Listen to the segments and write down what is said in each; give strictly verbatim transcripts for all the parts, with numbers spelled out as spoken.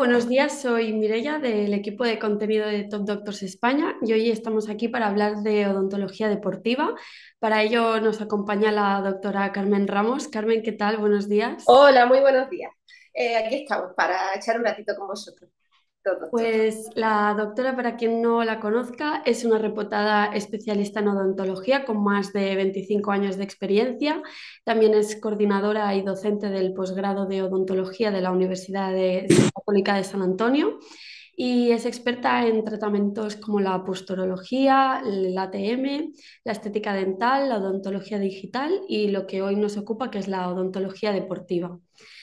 buenos días. Soy Mireia del equipo de contenido de Top Doctors España y hoy estamos aquí para hablar de odontología deportiva. Para ello nos acompaña la doctora Carmen Ramos. Carmen, ¿qué tal? Buenos días. Hola, muy buenos días. Eh, aquí estamos para echar un ratito con vosotros, todos doctor. Pues la doctora, para quien no la conozca, es una reputada especialista en odontología con más de veinticinco años de experiencia. También es coordinadora y docente del posgrado de odontología de la Universidad de- Católica de San Antonio y es experta en tratamientos como la posturología, el A T M, la estética dental, la odontología digital y lo que hoy nos ocupa, que es la odontología deportiva.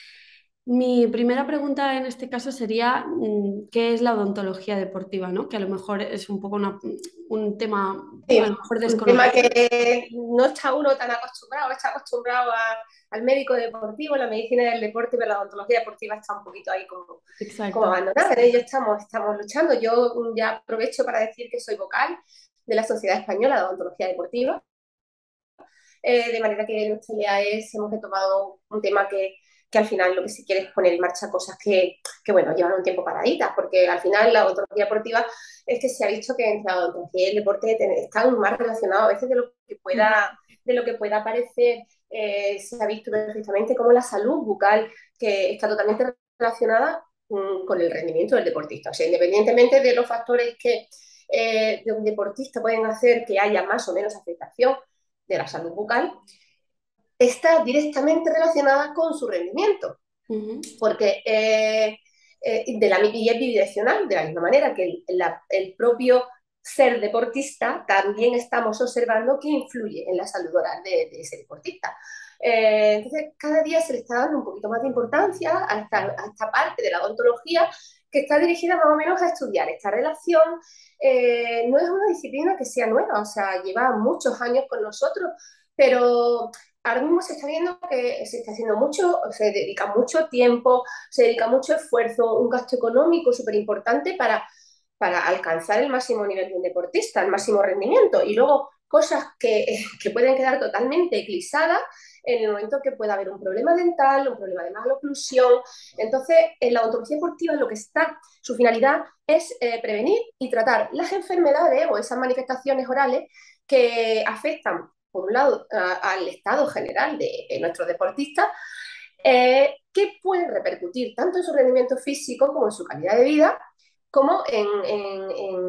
Mi primera pregunta en este caso sería, mm, ¿qué es la odontología deportiva, ¿no? Que a lo mejor es un poco una- un tema a lo Sí, mejor un tema desconocido. que no está uno tan acostumbrado, está acostumbrado a- al médico deportivo, la medicina del deporte, pero la odontología deportiva está un poquito ahí como, como Exacto. abandonada. En ello estamos, estamos luchando. Yo mm, ya aprovecho para decir que soy vocal de la Sociedad Española de Odontología Deportiva. Eh, de manera que nuestra idea es, hemos retomado un tema que, que al final lo que se quiere es poner en marcha cosas que, que bueno, llevan un tiempo paraditas, porque al final la odontología deportiva es que se ha visto que entre la odontología y el deporte están más relacionados a veces de lo que Ujú. pueda, de lo que pueda parecer. Eh, se ha visto perfectamente cómo la salud bucal, que está totalmente relacionada um, con el rendimiento del deportista. O sea, independientemente de los factores que eh, de un deportista pueden hacer que haya más o menos afectación de la salud bucal, está directamente relacionada con su rendimiento, Ujú. porque eh, eh, de la, y es bidireccional, de la misma manera que el, la, el propio ser deportista, también estamos observando que influye en la salud oral de, de ese deportista. Eh, entonces, cada día se le está dando un poquito más de importancia a esta, a esta parte de la odontología que está dirigida más o menos a estudiar esta relación. Eh, no es una disciplina que sea nueva, o sea, lleva muchos años con nosotros, pero ahora mismo se está viendo que se está haciendo mucho, se dedica mucho tiempo, se dedica mucho esfuerzo, un gasto económico súper importante para, para alcanzar el máximo nivel de un deportista, el máximo rendimiento. Y luego cosas que, que pueden quedar totalmente eclipsadas en el momento que pueda haber un problema dental, un problema de maloclusión. Entonces, en la odontología deportiva lo que está, su finalidad es eh, prevenir y tratar las enfermedades o esas manifestaciones orales que afectan, por un lado, a, al estado general de, de nuestros deportistas, eh, que pueden repercutir tanto en su rendimiento físico como en su calidad de vida, como en, en,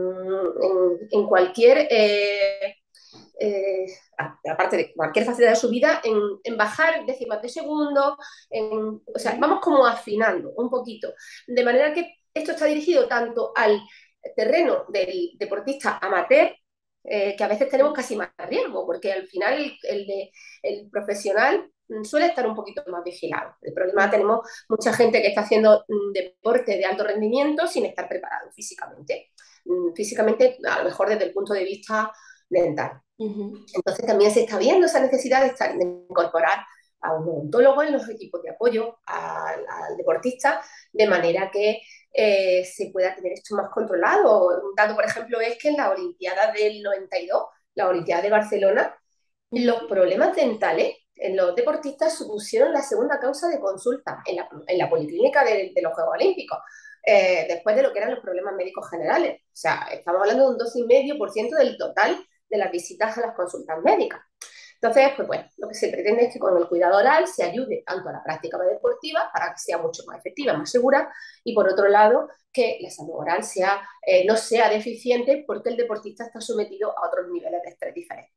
en, en cualquier eh, eh, aparte de cualquier faceta de su vida, en, en bajar décimas de segundo, en, o sea, Ok. vamos como afinando un poquito, de manera que esto está dirigido tanto al terreno del deportista amateur, eh, que a veces tenemos casi más riesgo, porque al final el, el, de, el profesional suele estar un poquito más vigilado. El problema, Ujú. tenemos mucha gente que está haciendo mm, deporte de alto rendimiento sin estar preparado físicamente. Mm, Físicamente, a lo mejor desde el punto de vista dental. Ujú. Entonces también se está viendo esa necesidad de, estar, de incorporar a un odontólogo en los equipos de apoyo al, al deportista, de manera que eh, se pueda tener esto más controlado. Un dato, por ejemplo, es que en la Olimpiada del noventa y dos, la Olimpiada de Barcelona, los Ujú. problemas dentales en los deportistas supusieron la segunda causa de consulta en la, en la policlínica de, de los Juegos Olímpicos, eh, después de lo que eran los problemas médicos generales. O sea, estamos hablando de un dos coma cinco por ciento del total de las visitas a las consultas médicas. Entonces, pues bueno, lo que se pretende es que con el cuidado oral se ayude tanto a la práctica deportiva para que sea mucho más efectiva, más segura, y por otro lado, que la salud oral sea, eh, no sea deficiente porque el deportista está sometido a otros niveles de estrés diferentes.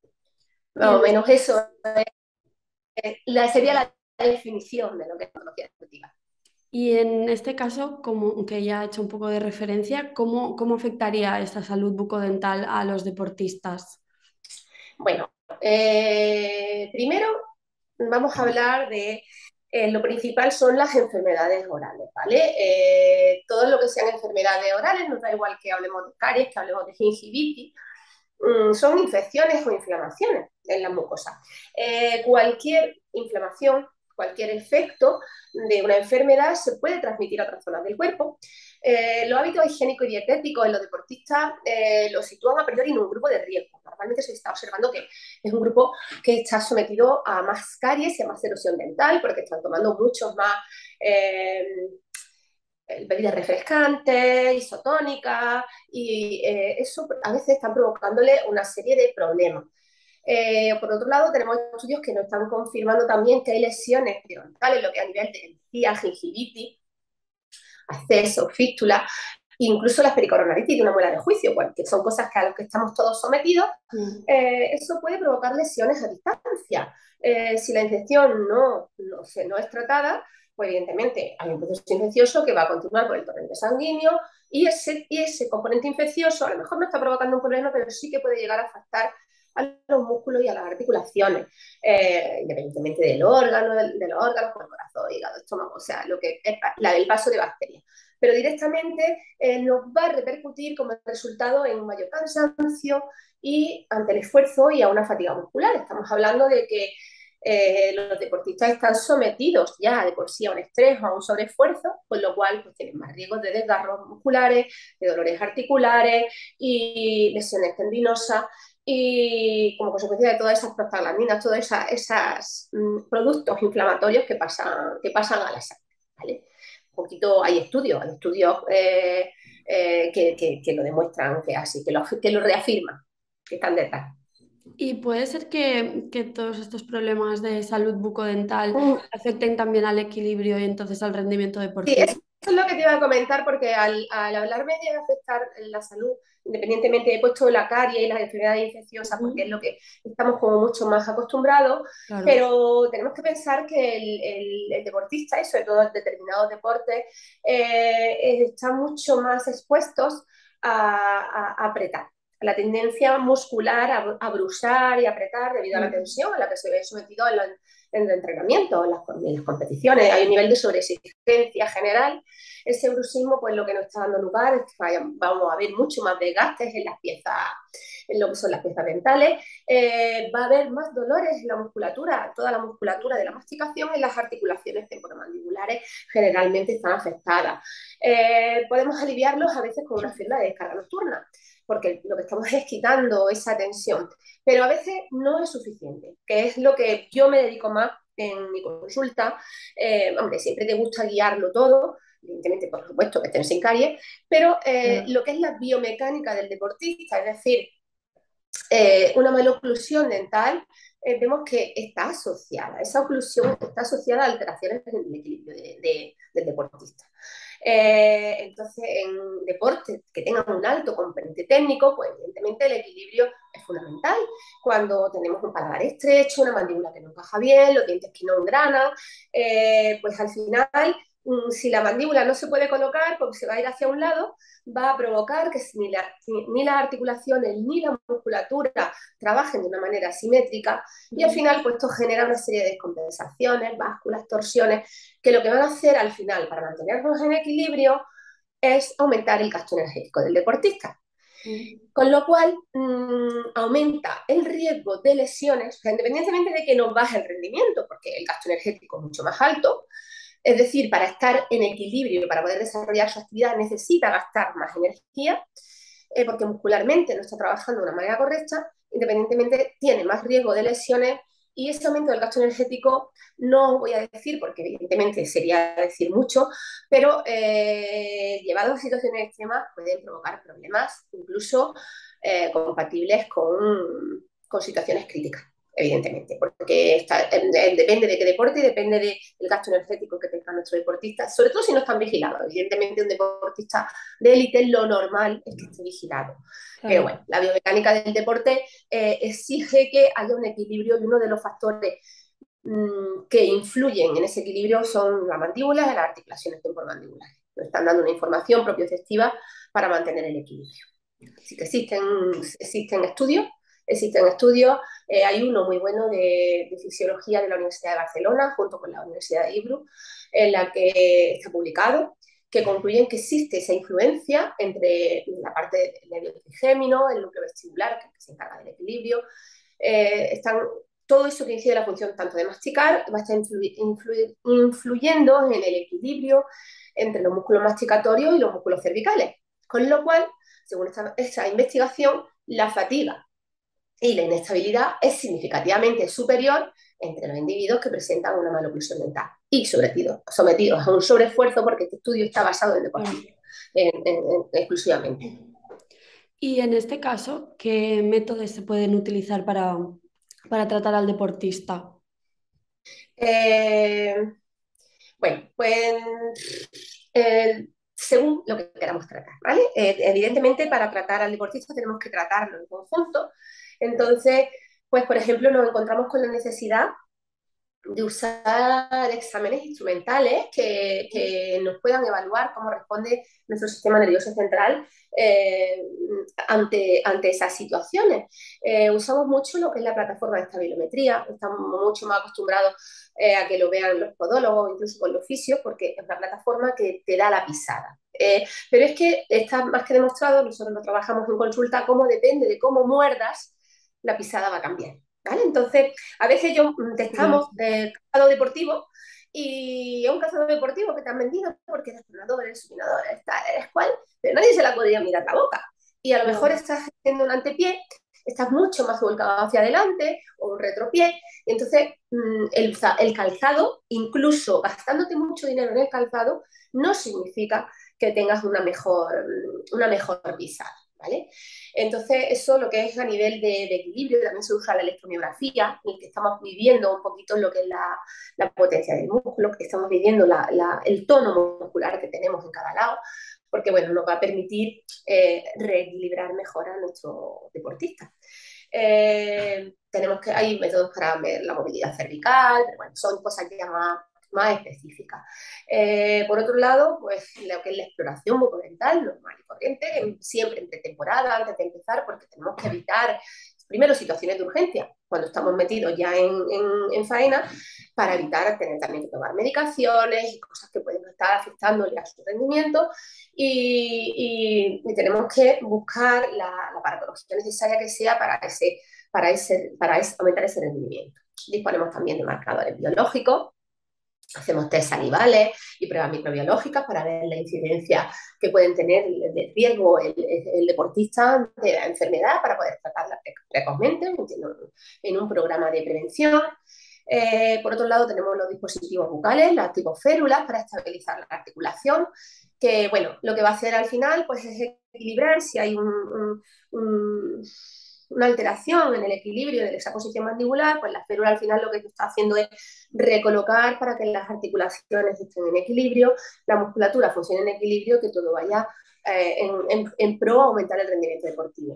Y Más o en menos eso eh, la, sería la definición de lo que es tecnología deportiva. Y en este caso, como que ya he hecho un poco de referencia, ¿cómo, cómo afectaría esta salud bucodental a los deportistas? Bueno, eh, primero vamos a hablar de eh, lo principal son las enfermedades orales, ¿vale? Eh, todo lo que sean enfermedades orales, nos da igual que hablemos de caries, que hablemos de gingivitis, mmm, son infecciones o inflamaciones en las mucosas. Eh, cualquier inflamación, cualquier efecto de una enfermedad se puede transmitir a otras zonas del cuerpo. Eh, los hábitos higiénicos y dietéticos en los deportistas eh, los sitúan a priori en un grupo de riesgo. Normalmente se está observando que es un grupo que está sometido a más caries y a más erosión dental porque están tomando muchos más, eh, bebidas refrescantes, isotónicas, y eh, eso a veces están provocándole una serie de problemas. Eh, por otro lado, tenemos estudios que nos están confirmando también que hay lesiones periodontales, lo que a nivel de encía, gingivitis, acceso, fístula, incluso las pericoronaritis de una muela de juicio, pues, que son cosas que a las que estamos todos sometidos. Mm. Eh, eso puede provocar lesiones a distancia. Eh, si la infección no, no, se, no es tratada, pues evidentemente hay un proceso infeccioso que va a continuar por el torrente sanguíneo y ese, y ese componente infeccioso a lo mejor no está provocando un problema, pero sí que puede llegar a afectar a los músculos y a las articulaciones, eh, independientemente del órgano, de, de los órganos, como el corazón, hígado, estómago, o sea, lo que es la, el paso de bacterias. Pero directamente eh, nos va a repercutir como resultado en un mayor cansancio y ante el esfuerzo y a una fatiga muscular. Estamos hablando de que eh, los deportistas están sometidos ya de por sí a un estrés o a un sobreesfuerzo, con lo cual pues, tienen más riesgos de desgarros musculares, de dolores articulares y lesiones tendinosas y como consecuencia de todas esas prostaglandinas, todos esos esas, mm, productos inflamatorios que pasan, que pasan a la sangre. ¿Vale? Un poquito hay estudios, hay estudios eh, eh, que, que, que, lo demuestran que es así, que lo, que lo reafirman, que están detrás. Y puede ser que, que todos estos problemas de salud bucodental Mm, afecten también al equilibrio y entonces al rendimiento Sí, deportivo. eso es lo que te iba a comentar, porque al, al hablarme de afectar la salud, independientemente, he puesto la carie y las enfermedades infecciosas, porque es Ujú. lo que estamos como mucho más acostumbrados, Claro. pero tenemos que pensar que el, el, el deportista, y sobre todo en determinados deportes, eh, están mucho más expuestos a, a, a apretar. La tendencia muscular a, a brusar y apretar debido a la Mm. tensión a la que se ve sometido en, la, en el entrenamiento, en las, en las competiciones. Hay un nivel de sobreexigencia general. Ese bruxismo, pues lo que nos está dando lugar es que vaya, vamos a ver mucho más desgastes en las piezas, en lo que son las piezas dentales. Eh, va a haber más dolores en la musculatura, toda la musculatura de la masticación y las articulaciones temporomandibulares generalmente están afectadas. Eh, podemos aliviarlos a veces con una fibra de descarga nocturna, porque lo que estamos es quitando esa tensión, pero a veces no es suficiente, que es lo que yo me dedico más en mi consulta. Eh, hombre, siempre te gusta guiarlo todo, evidentemente, por supuesto, que estén sin caries, pero eh, Claro. lo que es la biomecánica del deportista, es decir, eh, una mala oclusión dental, eh, vemos que está asociada, esa oclusión está asociada a alteraciones en el equilibrio de, de, del deportista. Eh, entonces, en deportes que tengan un alto componente técnico, pues evidentemente el equilibrio es fundamental. Cuando tenemos un paladar estrecho, una mandíbula que no encaja bien, los dientes que no engranan, eh, pues al final, mm, si la mandíbula no se puede colocar porque se va a ir hacia un lado, va a provocar que ni, la, ni las articulaciones ni la musculatura trabajen de una manera simétrica y al final pues esto genera una serie de descompensaciones, básculas, torsiones, que lo que van a hacer al final para mantenernos en equilibrio es aumentar el gasto energético del deportista. Mm. Con lo cual mmm, aumenta el riesgo de lesiones, o sea, independientemente de que nos baje el rendimiento, porque el gasto energético es mucho más alto. Es decir, para estar en equilibrio y para poder desarrollar su actividad necesita gastar más energía, eh, porque muscularmente no está trabajando de una manera correcta, independientemente tiene más riesgo de lesiones y ese aumento del gasto energético no voy a decir, porque evidentemente sería decir mucho, pero eh, llevado a situaciones extremas pueden provocar problemas incluso eh, compatibles con, con situaciones críticas, evidentemente, porque está, eh, depende de qué deporte y depende de, del gasto energético que tenga nuestro deportista, sobre todo si no están vigilados. Evidentemente, un deportista de élite lo normal es que esté vigilado. Pero Claro. bueno, la biomecánica del deporte eh, exige que haya un equilibrio y uno de los factores mmm, que influyen en ese equilibrio son la mandíbula y las articulaciones temporomandibulares. Nos están dando una información propioceptiva para mantener el equilibrio. Así que existen, existen estudios, existen estudios, eh, hay uno muy bueno de, de, fisiología de la Universidad de Barcelona junto con la Universidad de Ibru, en la que está publicado, que concluyen que existe esa influencia entre la parte del nervio trigémino, el núcleo vestibular, que se encarga del equilibrio, eh, están, todo eso que incide la función tanto de masticar va a estar influir, influir, influyendo en el equilibrio entre los músculos masticatorios y los músculos cervicales, con lo cual, según esta, esta investigación, la fatiga y la inestabilidad es significativamente superior entre los individuos que presentan una maloclusión dental y sobre todo sometidos a un sobreesfuerzo, porque este estudio está basado en deportistas en, en, en, exclusivamente. Y en este caso, ¿qué métodos se pueden utilizar para, para tratar al deportista? Eh, bueno, pues eh, según lo que queramos tratar, ¿vale? Eh, evidentemente, para tratar al deportista tenemos que tratarlo en conjunto. Entonces, pues por ejemplo, nos encontramos con la necesidad de usar exámenes instrumentales que, que, nos puedan evaluar cómo responde nuestro sistema nervioso central eh, ante, ante esas situaciones. Eh, usamos mucho lo que es la plataforma de estabilometría, estamos mucho más acostumbrados eh, a que lo vean los podólogos, incluso con los fisios, porque es una plataforma que te da la pisada. Eh, pero es que está más que demostrado, nosotros lo trabajamos en consulta, cómo depende de cómo muerdas, la pisada va a cambiar. ¿Vale? Entonces, a veces yo testamos el calzado deportivo y es un calzado deportivo que te han vendido porque eres entrenador, eres supinador, eres tal, eres cual, pero nadie se la podría mirar la boca. Y a lo mejor estás haciendo un antepié, estás mucho más volcado hacia adelante o un retropié, y entonces el, el calzado, incluso gastándote mucho dinero en el calzado, no significa que tengas una mejor, una mejor pisada. ¿Vale? Entonces, eso lo que es a nivel de, de equilibrio, también se usa la electromiografía, en el que estamos midiendo un poquito lo que es la, la potencia del músculo, que estamos midiendo la, la, el tono muscular que tenemos en cada lado, porque bueno, nos va a permitir eh, reequilibrar mejor a nuestro deportista. Eh, tenemos que, hay métodos para ver la movilidad cervical, pero bueno, son cosas ya más, más específicas. Eh, por otro lado, pues lo que es la exploración bucodental, normal y corriente, siempre entre temporada, antes de empezar, porque tenemos que evitar, primero, situaciones de urgencia, cuando estamos metidos ya en, en, en faena, para evitar tener también que tomar medicaciones y cosas que pueden estar afectándole a su rendimiento, y, y, y tenemos que buscar la, la parapatología necesaria que sea para, ese, para, ese, para ese, aumentar ese rendimiento. Disponemos también de marcadores biológicos. Hacemos test salivales y pruebas microbiológicas para ver la incidencia que pueden tener de riesgo el, el deportista de la enfermedad para poder tratarla precozmente en un programa de prevención. Eh, por otro lado, tenemos los dispositivos bucales, las tipo férulas, para estabilizar la articulación, que bueno, lo que va a hacer al final pues, es equilibrar si hay un, un, un una alteración en el equilibrio de esa posición mandibular, pues la férula al final lo que está haciendo es recolocar para que las articulaciones estén en equilibrio, la musculatura funcione en equilibrio, que todo vaya eh, en, en, en pro a aumentar el rendimiento deportivo.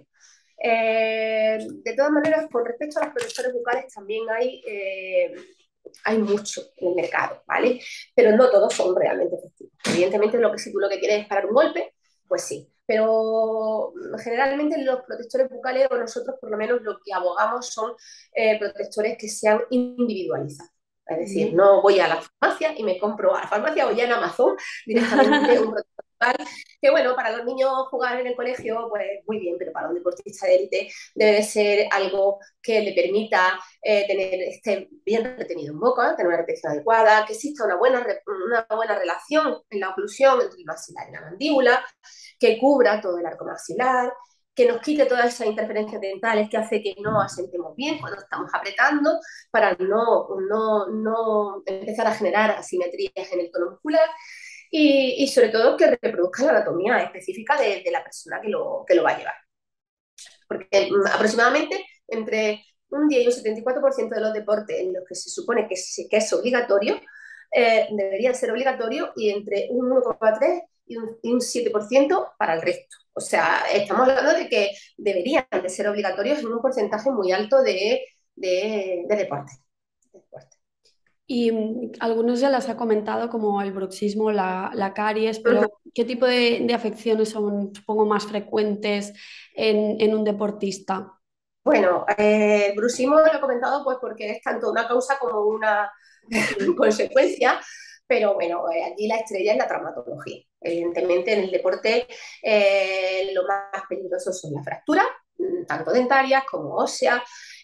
Eh, de todas maneras, con respecto a los protectores bucales también hay, eh, hay mucho en el mercado, ¿vale? Pero no todos son realmente efectivos. Evidentemente, lo que, si tú lo que quieres es parar un golpe, pues sí. Pero generalmente los protectores bucales, o nosotros por lo menos lo que abogamos son eh, protectores que sean individualizados. Es decir, no voy a la farmacia y me compro a la farmacia o ya en Amazon directamente un protector bucal, que bueno, para los niños jugar en el colegio, pues muy bien, pero para un deportista de élite debe ser algo que le permita eh, tener, esté bien retenido en boca, tener una retención adecuada, que exista una buena, una buena relación en la oclusión entre el maxilar y la mandíbula, que cubra todo el arco maxilar, que nos quite todas esas interferencias dentales que hace que no asentemos bien cuando estamos apretando, para no, no, no empezar a generar asimetrías en el tono muscular, y, y sobre todo que reproduzca la anatomía específica de, de la persona que lo, que lo va a llevar. Porque um, aproximadamente entre un diez y un setenta y cuatro por ciento de los deportes en los que se supone que es, que es obligatorio, eh, deberían ser obligatorios, y entre un uno coma tres y un, y un siete por ciento para el resto. O sea, estamos hablando de que deberían de ser obligatorios en un porcentaje muy alto de, de, de deporte. De deporte. Y mm, algunos ya las ha comentado, como el bruxismo, la, la caries, pero ¿qué tipo de, de afecciones son, supongo, más frecuentes en, en un deportista? Bueno, eh, el bruxismo lo he comentado pues porque es tanto una causa como una consecuencia, pero bueno, eh, aquí la estrella es la traumatología. Evidentemente en el deporte eh, lo más peligroso son las fracturas, tanto dentarias como óseas,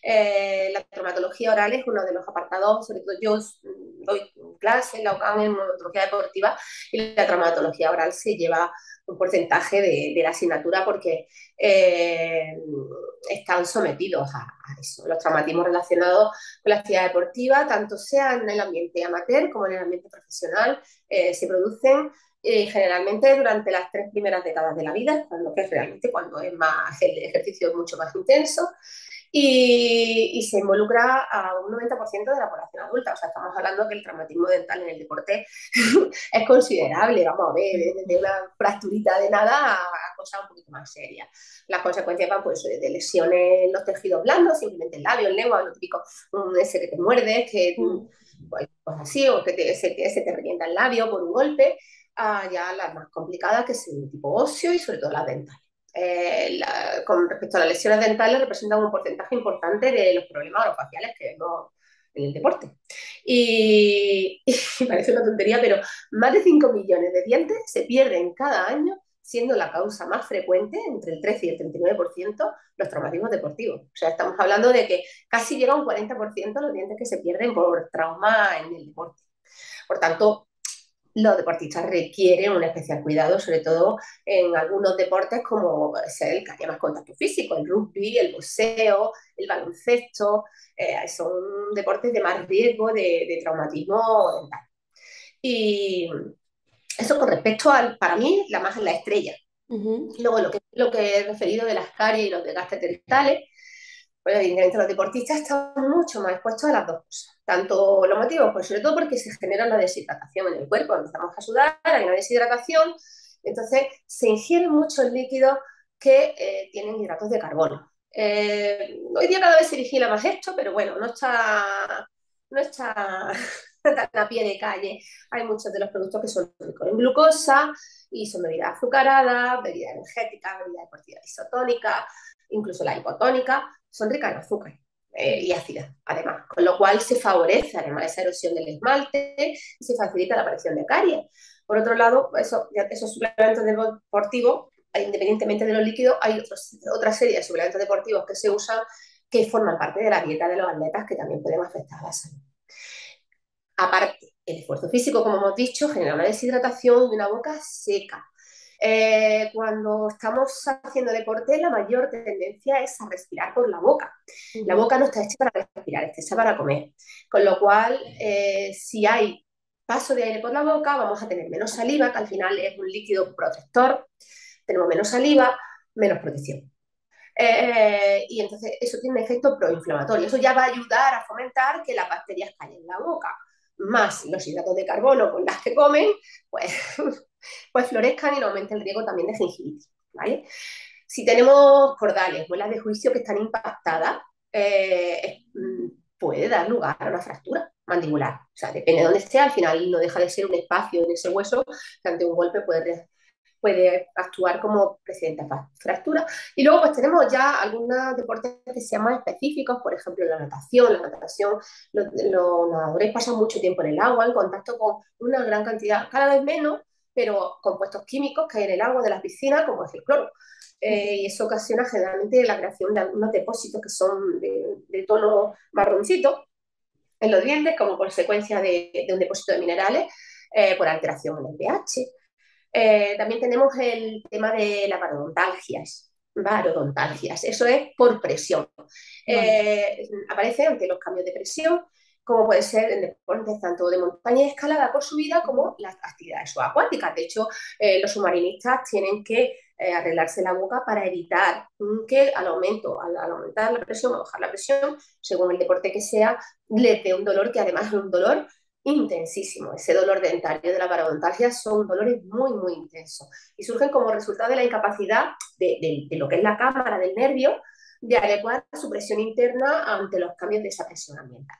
Eh, la traumatología oral es uno de los apartados, sobre todo yo doy clase en la UCAM en odontología deportiva y la traumatología oral se lleva un porcentaje de, de la asignatura porque eh, están sometidos a, a, eso. Los traumatismos relacionados con la actividad deportiva, tanto sea en el ambiente amateur como en el ambiente profesional, eh, se producen eh, generalmente durante las tres primeras décadas de la vida, cuando que es realmente cuando es más, el ejercicio es mucho más intenso. Y, y, se involucra a un noventa por ciento de la población adulta. O sea, estamos hablando que el traumatismo dental en el deporte es considerable, vamos a ver, desde una fracturita de nada a cosas un poquito más serias. Las consecuencias van pues, de lesiones en los tejidos blandos, simplemente el labio, el lengua, lo típico, un, ese que te muerdes, que pues, pues así, o que te, ese, ese te revienta el labio por un golpe, a ya las más complicadas, que es el tipo óseo y sobre todo las dentales. Eh, la, con respecto a las lesiones dentales, representan un porcentaje importante de los problemas orofaciales que vemos en el deporte. Y, y parece una tontería, pero más de cinco millones de dientes se pierden cada año, siendo la causa más frecuente, entre el trece y el treinta y nueve por ciento, los traumatismos deportivos. O sea, estamos hablando de que casi llega a un cuarenta por ciento los dientes que se pierden por trauma en el deporte. Por tanto, los deportistas requieren un especial cuidado, sobre todo en algunos deportes como es el que haya más contacto físico, el rugby, el boxeo, el baloncesto, eh, son deportes de más riesgo de, de traumatismo dental. Y eso con respecto al, para mí, la más la estrella. Uh-huh. Luego, lo que, lo que he referido de las caries y los desgastes dentales, pues evidentemente los deportistas están mucho más expuestos a las dos cosas. Tanto los motivos, pues sobre todo porque se genera una deshidratación en el cuerpo, empezamos a sudar, hay una deshidratación, entonces se ingieren muchos líquidos que eh, tienen hidratos de carbono. Eh, hoy día cada vez se vigila más esto, pero bueno, no está, no está tan a pie de calle. Hay muchos de los productos que son ricos en glucosa y son bebidas azucaradas, bebidas energéticas, bebidas deportivas isotónicas, incluso la hipotónica, son ricas en azúcar eh, y ácidas, además, con lo cual se favorece además esa erosión del esmalte y se facilita la aparición de caries. Por otro lado, eso, esos suplementos deportivos, independientemente de los líquidos, hay otros, otra serie de suplementos deportivos que se usan que forman parte de la dieta de los atletas que también pueden afectar a la salud. Aparte, el esfuerzo físico, como hemos dicho, genera una deshidratación y una boca seca. Eh, cuando estamos haciendo deporte, la mayor tendencia es a respirar por la boca. Uh-huh. La boca no está hecha para respirar, está hecha para comer. Con lo cual, eh, si hay paso de aire por la boca, vamos a tener menos saliva, que al final es un líquido protector. Tenemos menos saliva, menos protección. Eh, y entonces eso tiene un efecto proinflamatorio. Eso ya va a ayudar a fomentar que las bacterias caigan en la boca. Más los hidratos de carbono con las que comen, pues, pues florezcan y no aumenten el riesgo también de gingivitis, ¿vale? Si tenemos cordales, muelas de juicio que están impactadas, eh, puede dar lugar a una fractura mandibular. O sea, depende de dónde esté, al final no deja de ser un espacio en ese hueso que ante un golpe puede, puede actuar como precedente a fractura. Y luego pues tenemos ya algunos deportes que sean más específicos, por ejemplo la natación. La natación, los, los nadadores pasan mucho tiempo en el agua, en contacto con una gran cantidad, cada vez menos, pero compuestos químicos que hay en el agua de las piscinas, como es el cloro. Eh, y eso ocasiona generalmente la creación de algunos depósitos que son de, de tono marroncito en los dientes, como consecuencia de, de un depósito de minerales eh, por alteración en el pH. Eh, también tenemos el tema de las parodontalgias. Parodontalgias, eso es por presión. Eh, aparece ante los cambios de presión, como puede ser en deportes tanto de montaña y escalada por subida como las actividades subacuáticas. De hecho, eh, los submarinistas tienen que eh, arreglarse la boca para evitar que al aumento, al, al aumentar la presión o bajar la presión, según el deporte que sea, les dé un dolor que además es un dolor intensísimo. Ese dolor dentario de la parodontalgia son dolores muy, muy intensos y surgen como resultado de la incapacidad de, de, de lo que es la cámara del nervio de adecuar su presión interna ante los cambios de esa presión ambiental.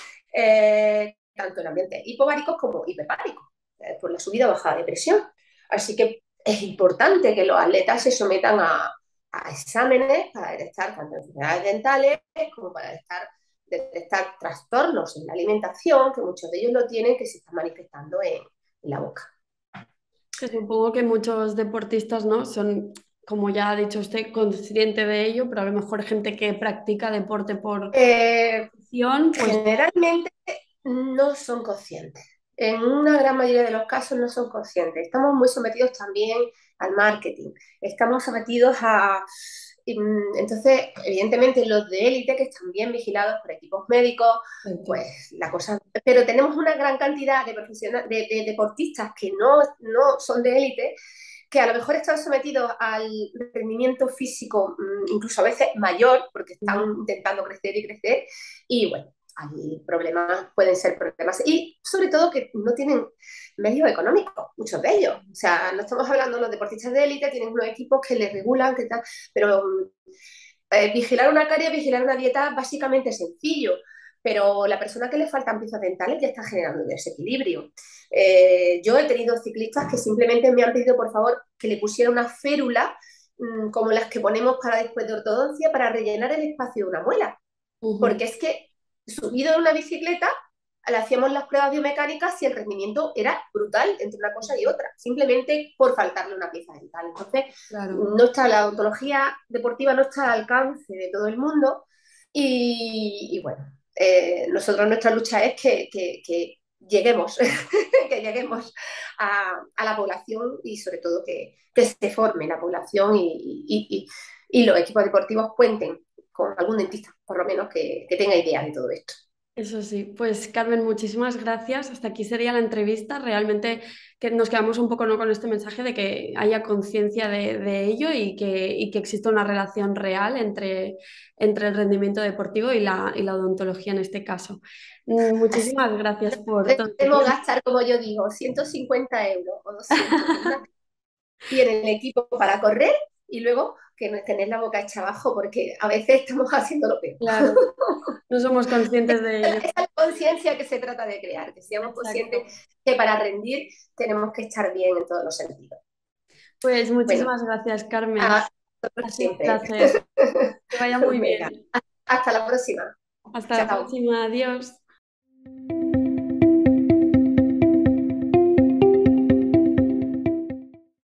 Eh, tanto en ambientes hipobáricos como hiperbáricos, eh, por la subida o bajada de presión. Así que es importante que los atletas se sometan a, a exámenes para detectar tanto enfermedades dentales como para detectar detectar trastornos en la alimentación, que muchos de ellos lo tienen, que se están manifestando en, en la boca. Que supongo que muchos deportistas, ¿no? Son como ya ha dicho usted, consciente de ello, pero a lo mejor gente que practica deporte por Eh, afición, pues Generalmente no son conscientes. En una gran mayoría de los casos no son conscientes. Estamos muy sometidos también al marketing. Estamos sometidos a... Entonces, evidentemente, los de élite, que están bien vigilados por equipos médicos, perfecto. pues la cosa... Pero tenemos una gran cantidad de, profesionales, de, de deportistas que no, no son de élite, que a lo mejor están sometidos al rendimiento físico, incluso a veces mayor, porque están Ujú. intentando crecer y crecer, y bueno, hay problemas, pueden ser problemas, y sobre todo que no tienen medios económicos, muchos de ellos. O sea, no estamos hablando, los deportistas de élite tienen unos equipos que les regulan, que tal, pero eh, vigilar una carie, vigilar una dieta, básicamente es sencillo, pero la persona que le faltan piezas dentales ya está generando un desequilibrio. Eh, yo he tenido ciclistas que simplemente me han pedido, por favor, que le pusiera una férula mmm, como las que ponemos para después de ortodoncia para rellenar el espacio de una muela. Ujú. Porque es que subido en una bicicleta le hacíamos las pruebas biomecánicas y el rendimiento era brutal entre una cosa y otra, simplemente por faltarle una pieza dental. Entonces, Claro. no está, la odontología deportiva no está al alcance de todo el mundo y, y bueno, eh, nosotros nuestra lucha es que, que, que lleguemos, que lleguemos a, a, la población y sobre todo que, que se forme la población y, y, y, y los equipos deportivos cuenten con algún dentista, por lo menos, que, que tenga idea de todo esto. Eso sí, pues Carmen, muchísimas gracias. Hasta aquí sería la entrevista. Realmente que nos quedamos un poco, ¿no?, con este mensaje de que haya conciencia de, de ello y que, y que exista una relación real entre, entre el rendimiento deportivo y la, y la odontología en este caso. Mm, Así Muchísimas gracias por que todo tu debemos tiempo. gastar, como yo digo, ciento cincuenta euros o doscientos en una tienen el equipo para correr y luego que no tener la boca hecha abajo porque a veces estamos haciendo lo peor. Claro, no somos conscientes de ello. Esa es la conciencia que se trata de crear, que seamos conscientes Exacto. que para rendir tenemos que estar bien en todos los sentidos. Pues Bueno, muchísimas gracias, Carmen. a Ha nosotros sido un siempre. placer. Que vaya muy Venga, bien. hasta la próxima. Hasta la Chao. próxima. Adiós.